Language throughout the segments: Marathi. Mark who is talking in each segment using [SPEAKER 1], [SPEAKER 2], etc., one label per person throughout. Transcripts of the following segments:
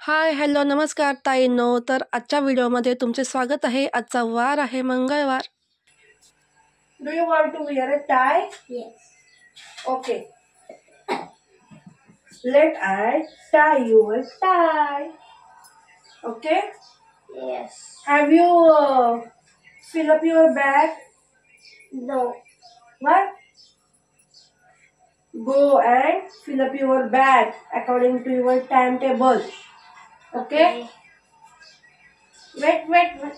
[SPEAKER 1] हाय हॅलो नमस्कार ताईंनो. तर आजच्या व्हिडिओमध्ये तुमचे स्वागत आहे. आजचा वार आहे मंगळवार.
[SPEAKER 2] Do you want to wear a tie?
[SPEAKER 3] Yes.
[SPEAKER 2] Okay. Let I tie you a tie. Okay.
[SPEAKER 3] Yes.
[SPEAKER 2] Have you fill up your bag?
[SPEAKER 3] No.
[SPEAKER 2] What? Go and fill up your bag according to your timetable. Okay. Wait.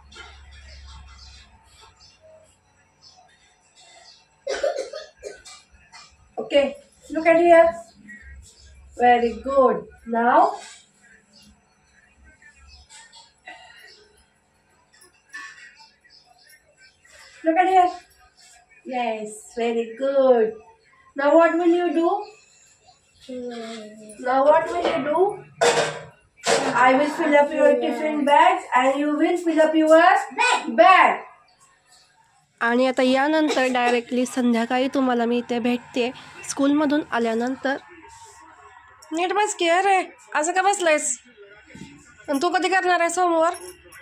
[SPEAKER 2] Okay. Look at here. Very good. Now. Look at here. Yes, very good. Now what will you do? Now what will you do? I will fill up your tiffin bags and you will fill up your bag.
[SPEAKER 1] आणि आता यानंतर डायरेक्टली संध्याकाळी तुम्हाला मी इथे भेटते स्कूलमधून आल्यानंतर. नीट बस की. अरे असं का बसलायस? आणि तू कधी करणार आहे सोमवार?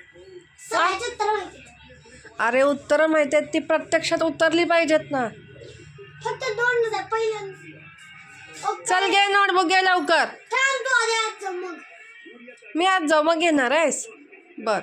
[SPEAKER 1] अरे उत्तर माहिती आहेत, ती प्रत्यक्षात उतरली पाहिजेत ना.
[SPEAKER 3] फक्त 2 पहिलं.
[SPEAKER 1] चल घे नोटबुक घे लवकर. मी आज जाऊ मग घेणार आहेस? बर.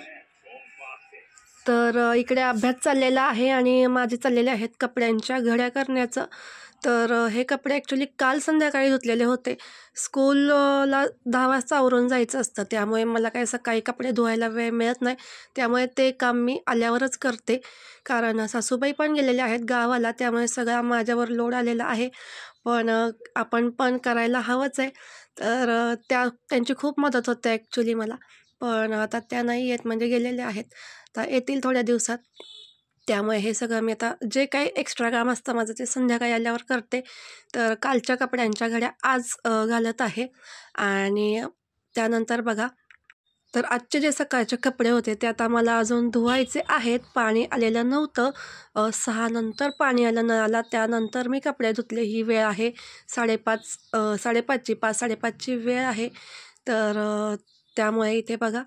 [SPEAKER 1] तर इकडे अभ्यास चाललेला आहे आणि माझे चाललेले आहेत कपड्यांच्या घड्या करण्याचं. तर हे कपडे ॲक्च्युली काल संध्याकाळी धुतलेले होते. स्कूलला 10 वाजता आवरून जायचं असतं, त्यामुळे मला काही सकाळी कपडे धुवायला वेळ मिळत नाही. त्यामुळे ते काम मी आल्यावरच करते, कारण सासूबाई पण गेलेल्या आहेत गावाला, त्यामुळे सगळा माझ्यावर लोड आलेला आहे. पण आपण पण करायला हवंच आहे. तर त्यांची खूप मदत होते ॲक्च्युली मला. पण आता त्या नाही आहेत, म्हणजे गेलेल्या आहेत. तर येतील थोड्या दिवसात. त्यामुळे हे सगळं मी आता जे काही एक्स्ट्रा काम असतं माझं ते संध्याकाळी आल्यावर करते. तर कालच्या कपड्यांच्या घड्या आज घालत आहे. आणि त्यानंतर बघा, तर आजचे जे सकाळचे कपडे होते ते आता मला अजून धुवायचे आहेत. पाणी आलेलं नव्हतं. 6 नंतर पाणी आलं नळाला, त्यानंतर मी कपडे धुतले. ही वेळ आहे 5:30ची 5:30ची वेळ आहे. तर त्यामुळे इथे बघा,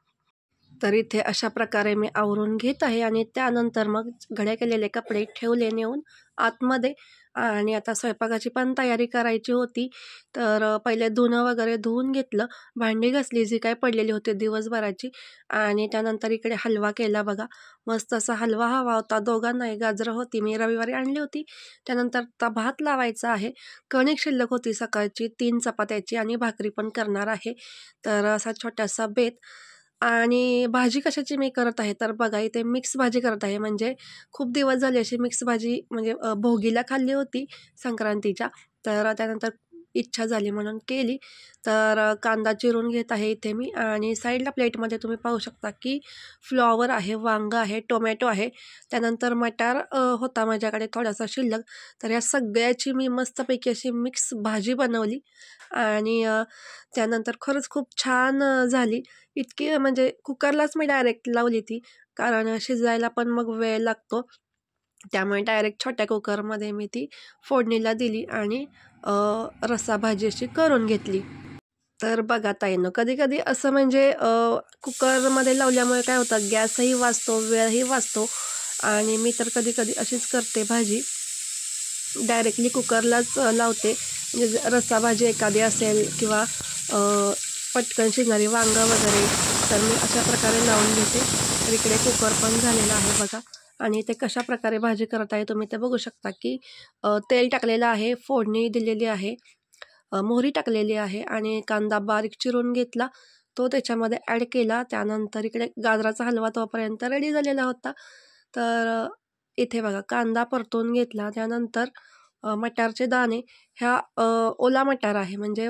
[SPEAKER 1] तर इथे अशा प्रकारे मी आवरून घेत आहे आणि त्यानंतर मग घड्या केलेले कपडे ठेवले नेऊन आतमध्ये. आणि आता स्वयंपाकाची पण तयारी करायची होती. तर पहिले धुणं वगैरे धुवून घेतलं, भांडी घासली जी काय पडलेली होती दिवसभराची. आणि त्यानंतर इकडे हलवा केला बघा. मस्त असा हलवा हवा होता दोघांनाही. गाजरं होती, मी रविवारी आणली होती. त्यानंतर आता भात लावायचा आहे. कणिक शिल्लक होती सकाळची, 3 चपात्याची आणि भाकरी पण करणार आहे. तर असा छोटासा बेत. आणि भाजी कशाची मी करत आहे तर बघा, इथे मिक्स भाजी करत आहे. म्हणजे खूप दिवस झाले अशी मिक्स भाजी म्हणजे भोगीला खाल्ली होती संक्रांतीच्या. तर त्यानंतर इच्छा झाली म्हणून केली. तर कांदा चिरून घेत आहे इथे मी. आणि साईडला प्लेटमध्ये तुम्ही पाहू शकता की फ्लॉवर आहे, वांगं आहे, टोमॅटो आहे, त्यानंतर मटार होता माझ्याकडे थोडासा शिल्लक. तर या सगळ्याची मी मस्तपैकी अशी मिक्स भाजी बनवली. आणि त्यानंतर खरंच खूप छान झाली. इतकी म्हणजे कुकरलाच मी डायरेक्ट लावली ती, कारण शिजायला पण मग वेळ लागतो. त्यामुळे डायरेक्ट छोट्या कुकरमध्ये मी ती फोडणीला दिली आणि रस्सा भाजी अशी करून घेतली. तर बघा ताईंनो, कधी कधी असं म्हणजे कुकरमध्ये लावल्यामुळे काय होतं, गॅसही वाचतो, वेळही वाचतो. आणि मी तर कधी कधी अशीच करते भाजी, डायरेक्टली कुकरलाच लावते. म्हणजे रस्सा भाजी एखादी असेल किंवा पटकन शिजणारी वांगं वगैरे, तर मी अशा प्रकारे लावून घेते. तर इकडे कुकर पण झालेला आहे बघा. आणि ते कशा प्रकारे भाजी करत आहे तुम्ही ते बघू शकता की तेल टाकलेलं आहे, फोडणी दिलेली आहे, मोहरी टाकलेली आहे आणि कांदा बारीक चिरून घेतला, तो त्याच्यामध्ये ॲड केला. त्यानंतर इकडे गाजराचा हलवा तोपर्यंत रेडी झालेला होता. तर इथे बघा कांदा परतून घेतला. त्यानंतर मटारचे दाणे, ह्या ओला मटार आहे, म्हणजे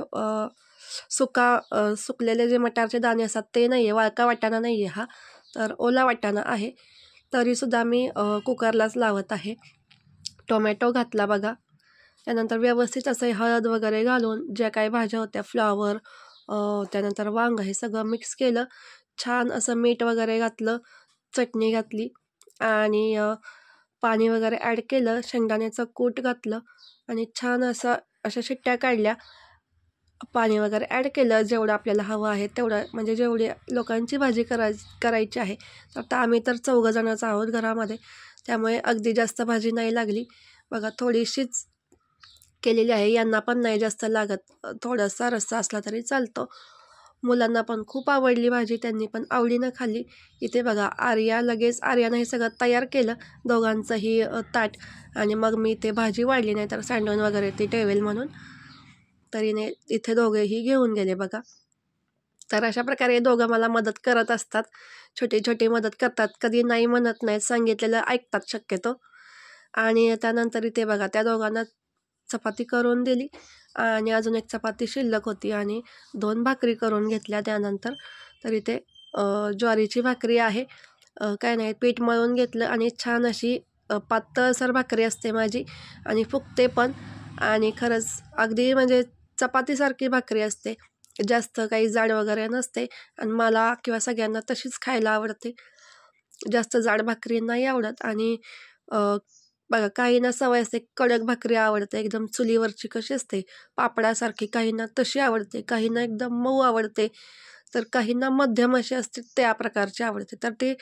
[SPEAKER 1] सुकलेले जे मटारचे दाणे असतात ते नाही आहे, वाळका वाटाणा नाही आहे हा, तर ओला वाटाणा आहे. तरीसुद्धा मी कुकरलाच लावत आहे. टोमॅटो घातला बघा. त्यानंतर व्यवस्थित असं हळद वगैरे घालून ज्या काही भाज्या होत्या, फ्लॉवर, त्यानंतर वांग, हे सगळं मिक्स केलं. छान असं मीठ वगैरे घातलं, चटणी घातली आणि पाणी वगैरे ॲड केलं, शेंगदाण्याचं कूट घातलं आणि छान अशा शिट्ट्या काढल्या. पाणी वगैरे ॲड केलं जेवढं आपल्याला हवं आहे तेवढं, म्हणजे जेवढी लोकांची भाजी करायची आहे. आता आम्ही तर 4 जणच आहोत घरामध्ये, त्यामुळे अगदी जास्त भाजी नाही लागली. बघा थोडीशीच केलेली आहे, यांना पण नाही जास्त लागत, थोडासा रस्सा असला तरी चालतो. मुलांना पण खूप आवडली भाजी, त्यांनी पण आवडीनं खाल्ली. इथे बघा आर्यानं हे सगळं तयार केलं, दोघांचंही ताट, आणि मग मी इथे भाजी वाढली, नाही तर सँडविच वगैरे ती ठेवेल म्हणून, तरीने इथे दोघेही घेऊन गेले बघा. तर अशा प्रकारे दोघं मला मदत करत असतात, छोटी छोटी मदत करतात, कधी नाही म्हणत नाहीत, सांगितलेलं ऐकतात शक्यतो. आणि त्यानंतर इथे बघा त्या दोघांना चपाती करून दिली, आणि अजून एक चपाती शिल्लक होती, आणि 2 भाकरी करून घेतल्या त्यानंतर. तर इथे ज्वारीची भाकरी आहे, काय नाही पीठ मळून घेतलं, आणि छान अशी पातळसर भाकरी असते माझी, आणि फुगते पण, आणि खरंच अगदी म्हणजे चपातीसारखी भाकरी असते, जास्त काही जाड वगैरे नसते, आणि मला किंवा सगळ्यांना तशीच खायला आवडते, जास्त जाड भाकरी नाही आवडत. आणि बघा काहींना सवय असते कडक भाकरी आवडते, एकदम चुलीवरची कशी असते पापडासारखी, काहींना तशी आवडते, काहींना एकदम मऊ आवडते, तर काहींना मध्यम अशी असते त्या प्रकारची आवडते. तर ते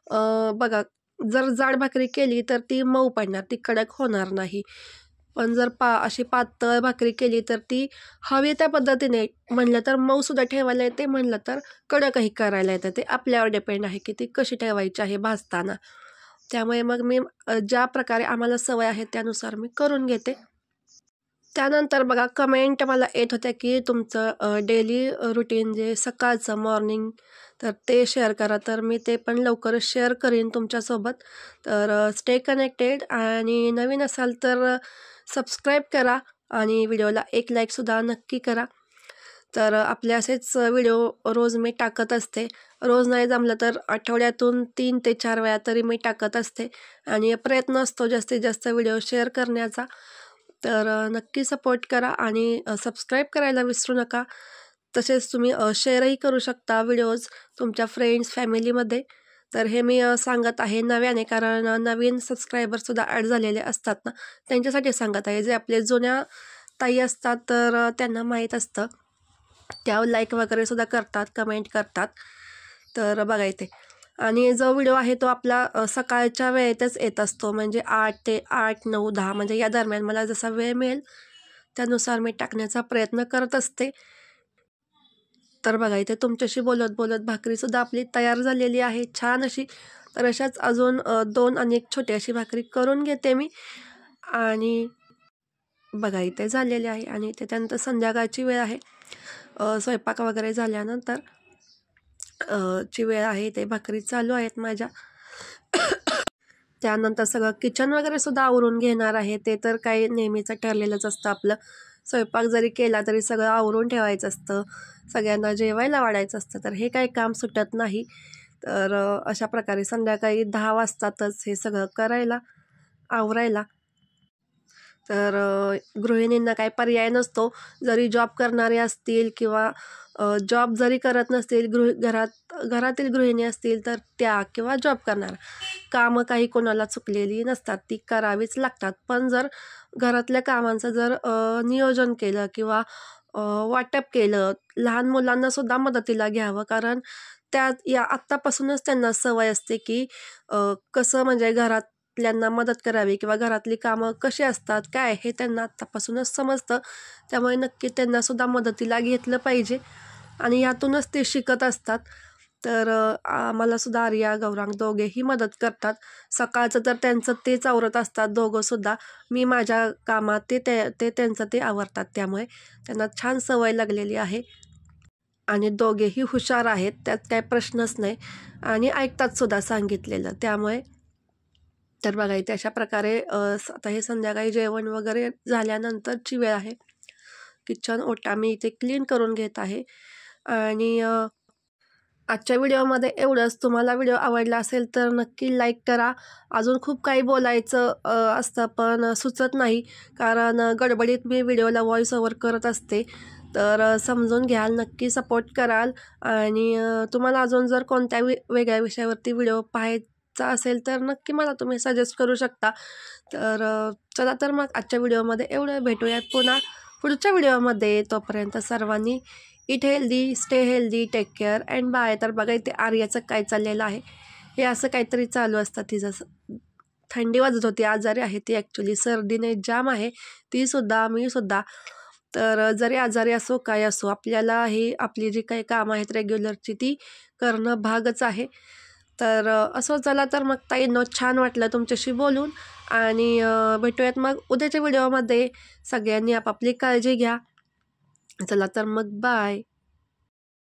[SPEAKER 1] बघा जर जाड भाकरी केली तर ती मऊ पडणार, ती कडक होणार नाही, पण जर अशी पातळ भाकरी केली तर ती हवी त्या पद्धतीने, म्हणलं तर मऊसुद्धा ठेवायला येते, म्हणलं तर कडकही करायला येतं, ते आपल्यावर डिपेंड आहे की ती कशी ठेवायची आहे भाजताना. त्यामुळे मग मी ज्या प्रकारे आम्हाला सवय आहे त्यानुसार मी करून घेते. त्यानंतर बघा कमेंट मला येत होत्या की तुमचं डेली रुटीन जे सकाळचं मॉर्निंग, तर ते शेअर करा, तर मी ते पण लवकरच शेअर करीन तुमच्यासोबत. तर स्टे कनेक्टेड, आणि नवीन असाल तर सबस्क्राईब करा, आणि व्हिडिओला एक लाईकसुद्धा नक्की करा. तर आपले असेच व्हिडिओ रोज मी टाकत असते, रोज नाही जमलं तर आठवड्यातून 3 ते 4 वेळा तरी मी टाकत असते, आणि प्रयत्न असतो जास्तीत जास्त व्हिडिओ शेअर करण्याचा. तर नक्की सपोर्ट करा, आणि सबस्क्राईब करायला विसरू नका. तसेच तुम्ही शेअरही करू शकता व्हिडिओज तुमच्या फ्रेंड्स फॅमिलीमध्ये. तर हे मी सांगत आहे नव्याने, कारण नवीन सबस्क्रायबरसुद्धा ॲड झालेले असतात ना, त्यांच्यासाठी सांगत आहे. जे आपले जुन्या ताई असतात तर त्यांना माहीत असतं, त्या लाईक वगैरे सुद्धा करतात, कमेंट करतात. तर बघा इथे, आणि जो व्हिडिओ आहे तो आपला सकाळच्या वेळेतच येत असतो, म्हणजे 8 ते 8, 9, 10 म्हणजे या दरम्यान मला जसा वेळ मिळेल त्यानुसार मी टाकण्याचा प्रयत्न करत असते. तर बघा इथे तुमच्याशी बोलत बोलत भाकरीसुद्धा आपली तयार झालेली आहे छान अशी. तर अशाच अजून 2 आणि एक छोटी अशी भाकरी करून घेते मी, आणि बघा इथे झालेली आहे. आणि इथे त्यानंतर संध्याकाळची वेळ आहे, स्वयंपाक वगैरे झाल्यानंतर ची वेळ आहे, ते भाकरी चालू आहेत माझ्या. त्यानंतर सगळं किचन वगैरे सुद्धा आवरून घेणार आहे, ते तर काही नेहमीचं ठरलेलंच असतं आपलं. स्वयंपाक जरी केला तरी सगळं आवरून ठेवायचं असतं, सगळ्यांना जेवायला वाढायचं असतं, तर हे काही काम सुटत नाही. तर अशा प्रकारे संध्याकाळी 10 वाजतातच हे सगळं करायला, आवरायला. तर गृहिणींना काही पर्याय नसतो, जरी जॉब करणारे असतील किंवा जॉब जरी करत नसतील, घरातील गृहिणी असतील तर त्या, किंवा जॉब करणार, कामं काही कोणाला चुकलेली नसतात, ती करावीच लागतात. पण जर घरातल्या कामांचं जर नियोजन केलं किंवा वाटप केलं, लहान मुलांनासुद्धा मदतीला घ्यावं, कारण आत्तापासूनच त्यांना सवय असते की कसं म्हणजे घरातल्यांना मदत करावी, किंवा घरातली कामं कशी असतात काय हे त्यांना आत्तापासूनच समजतं. त्यामुळे नक्की त्यांनासुद्धा मदतीला घेतलं पाहिजे, आणि यातूनच ते शिकत असतात. तर आम्हालासुद्धा आर्या गौरांग दोघेही मदत करतात. सकाळचं तर त्यांचं तेच आवरत असतात दोघंसुद्धा, मी माझ्या कामात, ते त्यांचं ते आवरतात. त्यामुळे त्यांना छान सवय लागलेली आहे, आणि दोघेही हुशार आहेत, त्यात काही प्रश्नच नाही, आणि ऐकतात सुद्धा सांगितलेलं. त्यामुळे तर बघा इथे अशा प्रकारे आता हे संध्याकाळी जेवण वगैरे झाल्यानंतरची वेळ आहे. किचन ओटा मी इथे क्लीन करून घेत आहे. आणि आजच्या व्हिडिओमध्ये एवढंच. तुम्हाला व्हिडिओ आवडला असेल तर नक्की लाईक करा. अजून खूप काही बोलायचं असतं पण सुचत नाही, कारण गडबडीत मी व्हिडिओला व्हॉइस ओव्हर करत असते, तर समजून घ्याल, नक्की सपोर्ट कराल. आणि तुम्हाला अजून जर कोणत्या वेगळ्या विषयावरती व्हिडिओ पाहायचा असेल तर नक्की मला तुम्ही सजेस्ट करू शकता. तर चला तर मग आजच्या व्हिडिओमध्ये एवढं. भेटूयात पुन्हा पुढच्या व्हिडिओमध्ये. तोपर्यंत सर्वांनी eat healthy, stay healthy, take care and bye. तर बघा इथे आर्याचं काय चाललेलं आहे, हे असं काहीतरी चालू असतं तिचं. थंडी वाजत होती, आजारी आहे ती ॲक्च्युली, सर्दीने जाम आहे तीसुद्धा, मीसुद्धा. तर जरी आजारी असो काय असो, आपल्याला हे आपली जी काही कामं आहेत रेग्युलरची ती करणं भागच आहे. तर असं चला तर मग ताईंनो, छान वाटलं तुमच्याशी बोलून आणि भेटूयात मग उद्याच्या व्हिडिओमध्ये. सगळ्यांनी आपापली काळजी घ्या. चला तर मग बाय.